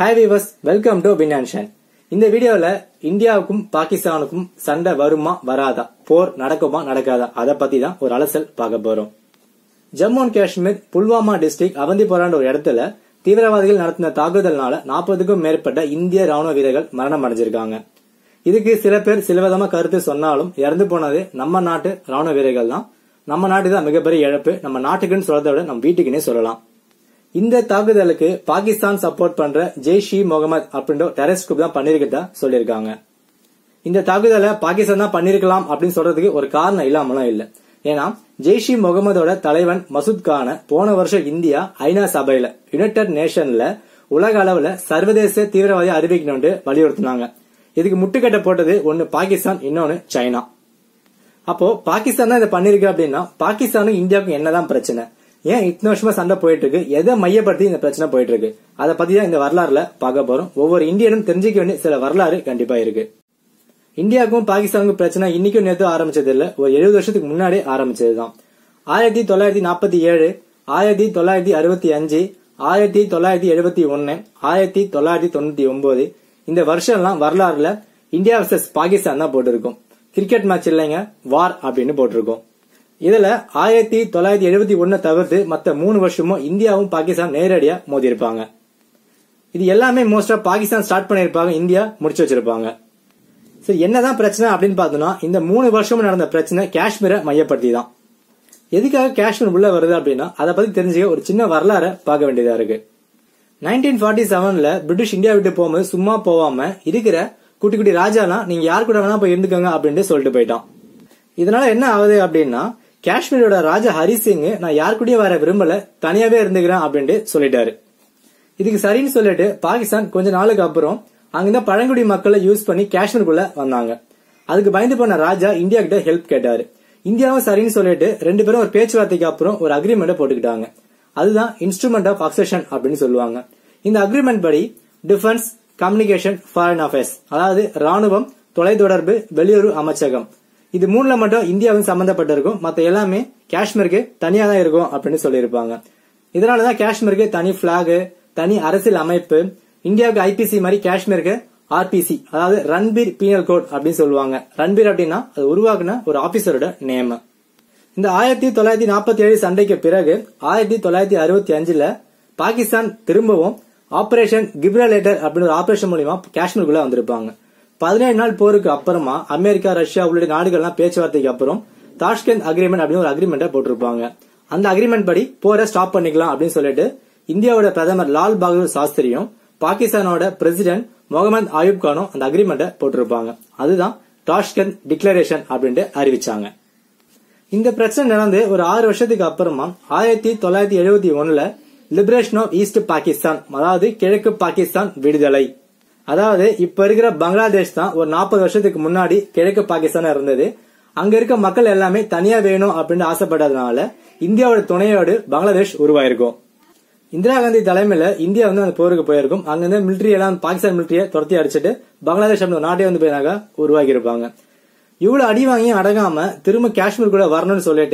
Hi viewers, welcome to Binantion. இந்த வீடியோல இந்தியாவுக்கும் பாகிஸ்தானுக்கும் சண்டை வருமா வராதா, போர் நடக்குமா நடக்காதா, அத பத்தி தான் ஒரு அலசல் பார்க்க போறோம். ஜம்மு அண்ட் காஷ்மீர் புல்வாமா டிஸ்ட்ரிக்ட் அவந்திபோரான்ற ஒரு இடத்துல தீவிரவாதிகள் நடத்தின தாக்குதல்னால 40க்கும் மேற்பட்ட இந்திய ராணுவ வீரர்கள் மரணம் அடைஞ்சிருக்காங்க. இதுக்கு சில பேர் சிலவிதமா கருத்து சொன்னாலும் இறந்து போனது நம்ம நாட்டு ராணுவ வீரர்கள் தான். நம்ம நாட்டு தான் மிகப்பெரிய இழப்பு. நம்ம நாட்டுக்குன்னு சொல்றதை விட நம்ம வீட்டுக்குன்னே சொல்லலாம். இந்த தாக்குதலுக்கு பாகிஸ்தான் சப்போர்ட் பண்ற ஜெய்ஷ்-இ-முகமது அப்படின்ற டெரரிஸ்ட் குரூப் தான் பண்ணிருக்கதா சொல்லிருக்காங்க. இந்த தாக்குதலை பாகிஸ்தான் தான் பண்ணிருக்கலாம் அப்படின்னு சொல்றதுக்கு ஒரு காரணம் இல்லாமலும் இல்ல. ஏன்னா ஜெய்ஷ்-இ-முகமதோட தலைவன் மசூத் கான போன வருஷம் இந்தியா ஐநா சபையில யுனைடெட் நேஷன்ல உலக அளவுல சர்வதேச தீவிரவாதியை அறிவிக்கணும்னு வலியுறுத்தினாங்க. இதுக்கு முட்டுக்கட்டை போட்டது ஒன்னு பாகிஸ்தான், இன்னொன்னு சைனா. அப்போ பாகிஸ்தான் தான் இதை பண்ணிருக்கு அப்படின்னா பாகிஸ்தானும் இந்தியாவுக்கும் என்னதான் பிரச்சனை, ஏன் இத்தனை வருஷமா சண்டை போயிட்டு இருக்கு, எதை மையப்படுத்தி இந்த பிரச்சனை போயிட்டு இருக்கு, அதை பத்தி தான் இந்த வரலாறுல பார்க்க போறோம். ஒவ்வொரு இந்தியனும் தெரிஞ்சுக்க வேண்டிய சில வரலாறு கண்டிப்பா இருக்கு. இந்தியாவுக்கும் பாகிஸ்தானுக்கும் பிரச்சனை இன்னைக்கும் நேற்று ஆரம்பிச்சது இல்ல, ஒரு 70 வருஷத்துக்கு முன்னாடி ஆரம்பிச்சதுதான். 1947, 1965, 1971, 1999 இந்த வருஷம் எல்லாம் வரலாறுல இந்தியா vs பாகிஸ்தான் தான் போட்டிருக்கும். கிரிக்கெட் மேட்ச் இல்லைங்க, வார் அப்படின்னு போட்டிருக்கோம். இதுல 1971 தவிர்த்து மத்த 3 வருஷமும் இந்தியாவும் பாகிஸ்தான் நேரடியா மோதி இருப்பாங்க. இது எல்லாமே மோஸ்டா பாகிஸ்தான் ஸ்டார்ட் பண்ணிருப்பாங்க, இந்தியா முடிச்சு வச்சிருப்பாங்க. சரி, என்னதான் பிரச்சனை அப்படின்னு பார்த்தோம்னா இந்த 3 வருஷமும் நடந்த பிரச்சனை காஷ்மீரை மையப்படுத்தி தான். எதுக்காக காஷ்மீர் உள்ள வருது அப்படின்னா அதை பத்தி தெரிஞ்சுக்க ஒரு சின்ன வரலாறை பார்க்க வேண்டியதா இருக்கு. 1947ல பிரிட்டிஷ் இந்தியா விட்டு போகும்போது சும்மா போவாம இருக்கிற குட்டி குட்டி ராஜாலாம் நீங்க யார் கூட வேணா போய் இருந்துக்கோங்க அப்படின்னு சொல்லிட்டு போயிட்டான். இதனால என்ன ஆகுது அப்படின்னா காஷ்மீரோட ராஜா ஹரி சிங் நான் யார் கூடயும் வர விரும்பல, தனியாவே இருந்துக்கிறேன் அப்படின்ட்டு சொல்லிட்டாரு. இதுக்கு சரின்னு சொல்லிட்டு பாகிஸ்தான் கொஞ்ச நாளுக்கு அப்புறம் அங்கிருந்த பழங்குடி மக்களை யூஸ் பண்ணி காஷ்மீருக்குள்ள வந்தாங்க. அதுக்கு பயந்து போன ராஜா இந்தியா கிட்ட ஹெல்ப் கேட்டாரு. இந்தியாவும் சரின்னு சொல்லிட்டு 2 பேரும் ஒரு பேச்சுவார்த்தைக்கு அப்புறம் ஒரு அக்ரிமெண்ட் போட்டுக்கிட்டாங்க. அதுதான் இன்ஸ்ட்ருமெண்ட் ஆஃப் அக்செஷன் அப்படின்னு சொல்லுவாங்க. இந்த அக்ரிமெண்ட் படி டிஃபென்ஸ், கம்யூனிகேஷன், ஃபாரின் அஃபேர்ஸ், அதாவது ராணுவம், தொலைத்தொடர்பு, வெளியுறவு அமைச்சகம், இது 3ல மட்டும் இந்தியாவும் சம்பந்தப்பட்டிருக்கும். மத்த எல்லாமே காஷ்மீருக்கு தனியா தான் இருக்கும் அப்படின்னு சொல்லியிருப்பாங்க. இதனாலதான் காஷ்மீருக்கு தனி பிளாக், தனி அரசியல் அமைப்பு, இந்தியாவுக்கு ஐபிசி மாதிரி காஷ்மீருக்கு ஆர்பிசி, அதாவது ரன்பீர் பீனல் கோட் அப்படின்னு சொல்லுவாங்க. ரன்பீர் அப்படின்னா அது உருவாக்குன ஒரு ஆபீசரோட நேம். இந்த 1947 சண்டைக்கு பிறகு 1965ல பாகிஸ்தான் திரும்பவும் ஆபரேஷன் கிப்ரலேட்டர் அப்படின்னு ஒரு ஆபரேஷன் மூலமா காஷ்மீருக்குள்ள வந்திருப்பாங்க. 17 நாள் போருக்கு அப்புறமா அமெரிக்கா, ரஷ்யா உள்ளிட்ட நாடுகள்லாம் பேச்சுவார்த்தைக்கு அப்புறம் தாஷ்கண்ட் அக்ரிமெண்ட் அப்படின்னு ஒரு அக்ரிமெண்ட்டை போட்டிருப்பாங்க. அந்த அக்ரிமெண்ட் படி போரை ஸ்டாப் பண்ணிக்கலாம் அப்படின்னு சொல்லிட்டு இந்தியாவோட பிரதமர் லால் பகதூர் சாஸ்திரியும் பாகிஸ்தானோட பிரசிடென்ட் முகமது அயூப் கானும் அந்த அக்ரிமெண்ட்டை போட்டிருப்பாங்க. அதுதான் தாஷ்கண்ட் டிக்ளரேஷன் அப்படின்ட்டு அறிவிச்சாங்க. இந்த பிரச்சனை நடந்து ஒரு 6 வருஷத்துக்கு அப்புறமா 1971ல லிபரேஷன் ஆஃப் ஈஸ்ட் பாகிஸ்தான், அதாவது கிழக்கு பாகிஸ்தான் விடுதலை. அதாவது இப்ப இருக்கிற பங்களாதேஷ் தான் ஒரு 40 வருஷத்துக்கு முன்னாடி கிழக்கு பாகிஸ்தான் இருந்தது. அங்க இருக்க மக்கள் எல்லாமே தனியா வேணும் அப்படின்னு ஆசைப்பட்டதுனால இந்தியாவோட துணையோடு பங்களாதேஷ் உருவாயிருக்கும். இந்திரா காந்தி தலைமையில இந்தியா வந்து அந்த போருக்கு போயிருக்கும். அங்க இருந்து மிலிட்டரி எல்லாம் பாகிஸ்தான் மிலிட்டரியை துரத்தி அடிச்சுட்டு பங்களாதேஷ் அப்படின்னு நாட்டே வந்து போயிருந்தாங்க உருவாக்கி இருப்பாங்க. இவ்வளவு அடி வாங்கியும் அடங்காம திரும்ப காஷ்மீருக்குள்ள வரணும்னு சொல்லிட்டு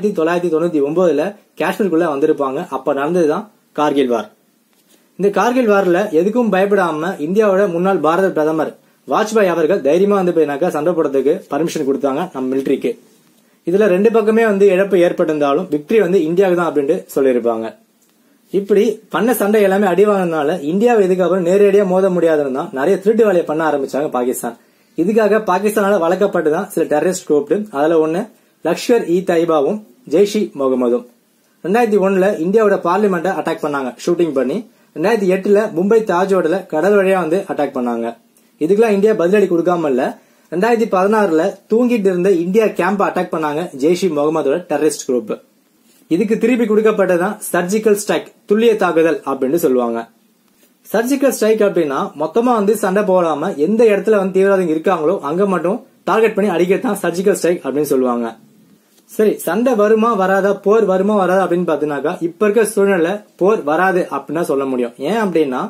1999ல காஷ்மீருக்குள்ள வந்திருப்பாங்க. அப்ப நடந்ததுதான் கார்கில் வார். இந்த கார்கில் வார்ல எதுக்கும் பயப்படாம இந்தியாவோட முன்னாள் பாரத பிரதமர் வாஜ்பாய் அவர்கள் தைரியமா வந்து போயினாக்கா சண்டை போடுறதுக்கு பர்மிஷன் கொடுத்தாங்க நம்ம மிலிட்டரிக்கு. இதுல 2 பக்கமே வந்து இழப்பு ஏற்பட்டிருந்தாலும் விக்டரி வந்து இந்தியாவுக்கு தான் அப்படின்னு சொல்லியிருப்பாங்க. இப்படி பண்ண சண்டை எல்லாமே அடி வாங்கினால இந்தியாவை இதுக்கப்புறம் நேரடியா மோத முடியாதுன்னு நிறைய திருட்டு வேலையை பண்ண ஆரம்பிச்சாங்க பாகிஸ்தான். இதுக்காக பாகிஸ்தானால வளர்க்கப்பட்டுதான் சில டெரரிஸ்ட் குரூப். அதுல ஒன்னு லஷ்கர்-இ-தாய்பாவும் ஜெய்ஷ்-இ-முகமதும். 2001ல இந்தியாவோட பார்லிமெண்ட்டை அட்டாக் பண்ணாங்க ஷூட்டிங் பண்ணி. 2008ல மும்பை தாஜ் ஹோட்டல கடல் வழியா வந்து அட்டாக் பண்ணாங்க. இதுக்கெல்லாம் இந்தியா பதிலடி கொடுக்காம இல்ல. 2016ல தூங்கிட்டு இருந்த இந்தியா கேம்ப அட்டாக் பண்ணாங்க ஜெய்ஷ்-இ-முகமதோட டெரரிஸ்ட் குரூப். இதுக்கு திருப்பி கொடுக்கப்பட்டதான் சர்ஜிக்கல் ஸ்ட்ரைக், துல்லிய தாக்குதல் அப்படின்னு சொல்லுவாங்க. சர்ஜிக்கல் ஸ்ட்ரைக் அப்படின்னா மொத்தமா வந்து சண்டை போடாம எந்த இடத்துல வந்து தீவிரவாதிகள் இருக்காங்களோ அங்க மட்டும் டார்கெட் பண்ணி அடிக்கிறதான் சர்ஜிக்கல் ஸ்ட்ரைக் அப்படின்னு சொல்லுவாங்க. சரி, சண்டை வருமா வராதா, போர் வருமா வராதா அப்படின்னு பாத்தீங்கன்னாக்கா இப்ப இருக்க சூழ்நிலை போர் வராது அப்படின்னு சொல்ல முடியும். ஏன் அப்படின்னா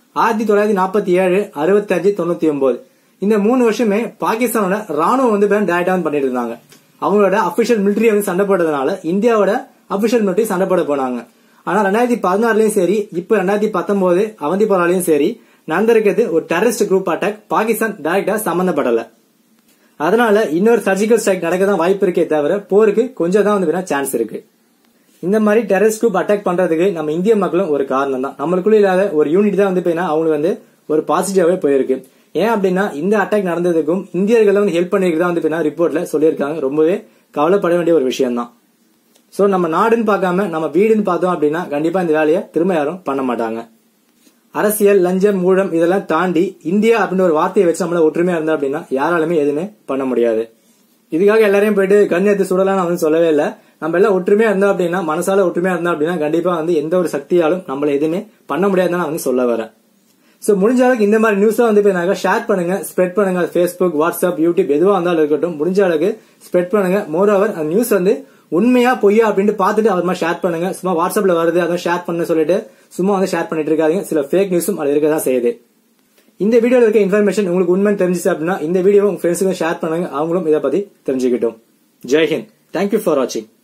1947, 65, 99 இந்த 3 வருஷமே பாகிஸ்தானோட ராணுவம் வந்து டைரக்டா பண்ணிட்டு இருந்தாங்க. அவங்களோட அபிஷியல் மிலிட்டரி வந்து சண்டை போட்டதுனால இந்தியாவோட அபிஷியல் மிலிட்டரி சண்டை போட போனாங்க. ஆனா 2016லயும் சரி, இப்ப 2019 அவந்திபோராலையும் சரி நடந்திருக்கிறது ஒரு டெரரிஸ்ட் குரூப் அட்டாக். பாகிஸ்தான் டைரக்டா சம்பந்தப்படல. அதனால இன்னொரு சர்ஜிக்கல் ஸ்ட்ரைக் நடக்க தான் வாய்ப்பு இருக்கே தவிர போருக்கு கொஞ்சம் தான் வந்து சான்ஸ் இருக்கு. இந்த மாதிரி டெரரிஸ்ட் குரூப் அட்டாக் பண்றதுக்கு நம்ம இந்திய மக்களும் ஒரு காரணம் தான். நம்மளுக்குள்ள இல்லாத ஒரு யூனிட் தான் வந்து அவங்களுக்கு வந்து ஒரு பாசிட்டிவாவே போயிருக்கு. ஏன் அப்படின்னா இந்த அட்டாக் நடந்ததுக்கும் இந்தியர்கள் வந்து ஹெல்ப் பண்ணிருக்கதா வந்து ரிப்போர்ட்ல சொல்லியிருக்காங்க. ரொம்பவே கவலைப்பட வேண்டிய ஒரு விஷயம் தான். சோ நம்ம நாடுன்னு பார்க்காம நம்ம வீடுன்னு பார்த்தோம் அப்படின்னா கண்டிப்பா இந்த வேலையை திரும்ப யாரும் பண்ண மாட்டாங்க. அரசியல், லஞ்சம், ஊழம் இதெல்லாம் தாண்டி இந்தியா அப்படின்னு ஒரு வார்த்தையை வச்சு நம்மள ஒற்றுமையா இருந்தா அப்படின்னா யாராலுமே எதுவுமே பண்ண முடியாது. இதுக்காக எல்லாரையும் போயிட்டு கண் எடுத்து சுடலாம் வந்து சொல்லவே இல்ல. நம்ம எல்லாம் ஒற்றுமையா இருந்தோம் அப்படின்னா, மனசால ஒற்றுமையா இருந்தோம் அப்படின்னா கண்டிப்பா வந்து எந்த ஒரு சக்தியாலும் நம்மள எதுவுமே பண்ண முடியாதுன்னு நான் வந்து சொல்ல வரேன். சோ முடிஞ்ச அளவுக்கு இந்த மாதிரி நியூஸ் வந்து ஷேர் பண்ணுங்க, ஸ்ப்ரெட் பண்ணுங்க. ஃபேஸ்புக், வாட்ஸ்அப், யூடியூப் எதுவா இருந்தாலும் இருக்கட்டும், முடிஞ்ச அளவுக்கு ஸ்ப்ரெட் பண்ணுங்க. மோர் ஓவர் அந்த நியூஸ் வந்து உண்மையா பொய்யா அப்படின்ட்டு பார்த்துட்டு அப்புறமா ஷேர் பண்ணுங்க. சும்மா வாட்ஸ்அப்ல வருது அதை ஷேர் பண்ண சொல்லிட்டு சும்மா வந்து ஷேர் பண்ணிட்டு இருக்காதீங்க. சில ஃபேக் நியூஸும் அது இருக்கதான் செய்யுது. இந்த வீடியோல இருக்க இன்ஃபர்மேஷன் உங்களுக்கு உண்மை தெரிஞ்சிச்சு அப்படின்னா இந்த வீடியோ உங்க ஃப்ரெண்ட்ஸுக்கு ஷேர் பண்ணுங்க. அவங்களும் இதை பத்தி தெரிஞ்சுக்கிட்டோம். ஜெய் ஹிந்த். தேங்க்யூ ஃபார் வாட்சிங்.